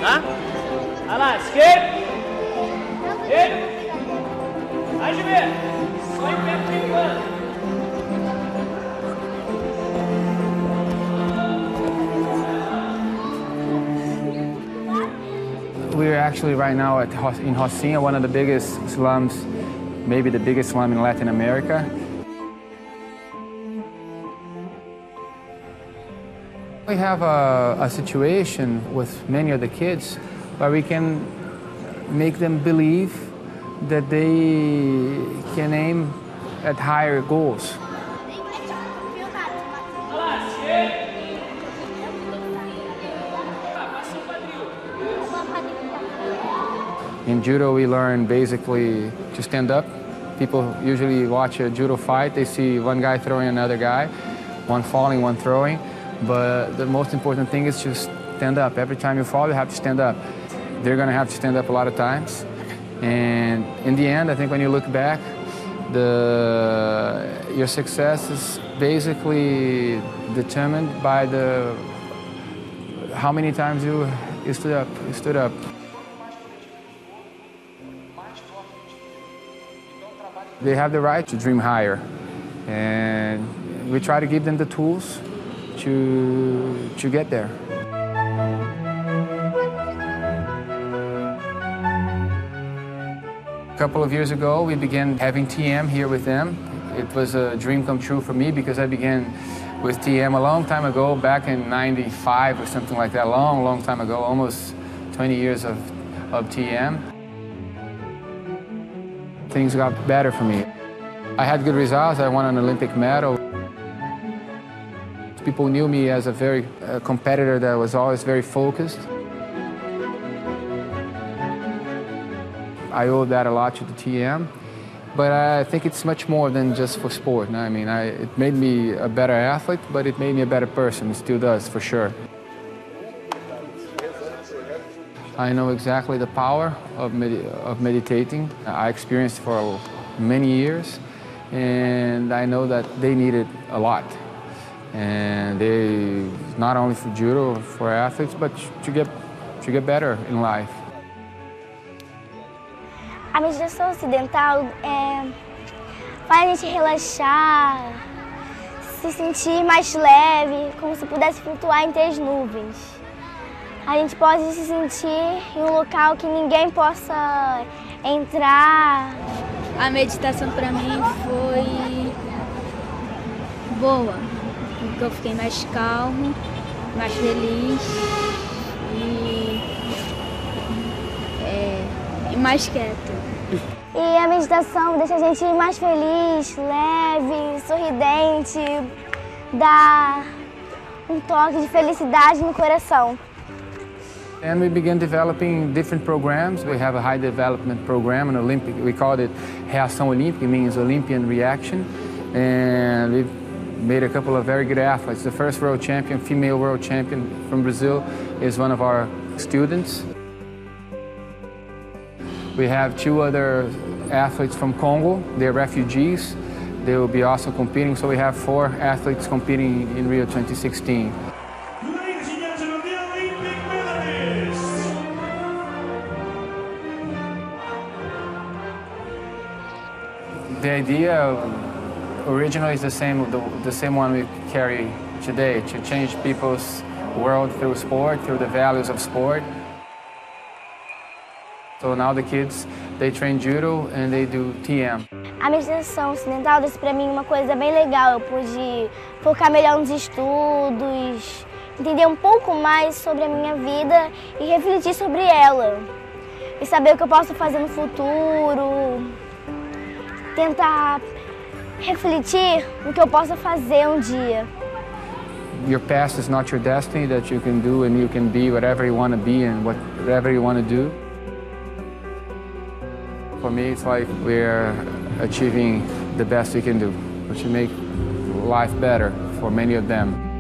Hã? Vai lá, esquerda. Vai de ver. Só em pé por enquanto. We're actually right now in Rocinha, one of the biggest slums, maybe the biggest slum in Latin America. We have a situation with many of the kids where we can make them believe that they can aim at higher goals. In judo, we learn basically to stand up. People usually watch a judo fight. They see one guy throwing another guy, one falling, one throwing. But the most important thing is to stand up. Every time you fall, you have to stand up. They're going to have to stand up a lot of times. And in the end, I think when you look back, your success is basically determined by how many times you stood up. You stood up. They have the right to dream higher, and we try to give them the tools to get there. A couple of years ago, we began having TM here with them. It was a dream come true for me because I began with TM a long time ago, back in '95 or something like that, long time ago, almost 20 years of TM. Things got better for me. I had good results. I won an Olympic medal. People knew me as a very competitor that was always very focused. I owe that a lot to the TM, but I think it's much more than just for sport. I mean, it made me a better athlete, but it made me a better person. It still does, for sure. I know exactly the power of meditating. I experienced it for many years, and I know that they need it a lot. And they, not only for judo, for athletes, but to get better in life. A meditação ocidental faz a gente relaxar, se sentir mais leve, como se pudesse flutuar entre as nuvens. A gente pode se sentir em um local que ninguém possa entrar. A meditação para mim foi boa, porque eu fiquei mais calmo, mais feliz e mais quieto. E a meditação deixa a gente mais feliz, leve, sorridente, dá um toque de felicidade no coração. And we began developing different programs. We have a high development program, an Olympic, we called it Reação Olímpica, it means Olympian reaction. And we've made a couple of very good athletes. The first world champion, female world champion from Brazil is one of our students. We have two other athletes from Congo. They're refugees. They will be also competing. So we have 4 athletes competing in Rio 2016. The idea originally is the same one we carry today, to change people's world through sport, through the values of sport. So now the kids, they train judo and they do TM. A meditação ocidental disse para mim uma coisa bem legal. Eu pude focar melhor nos estudos, entender um pouco mais sobre a minha vida e refletir sobre ela. E saber o que eu posso fazer no futuro. Tentar refletir no que eu possa fazer um dia. Your past is not your destiny, that you can do and you can be whatever you want to be and whatever you want to do. For me, it's like we're achieving the best we can do, to make life better for many of them.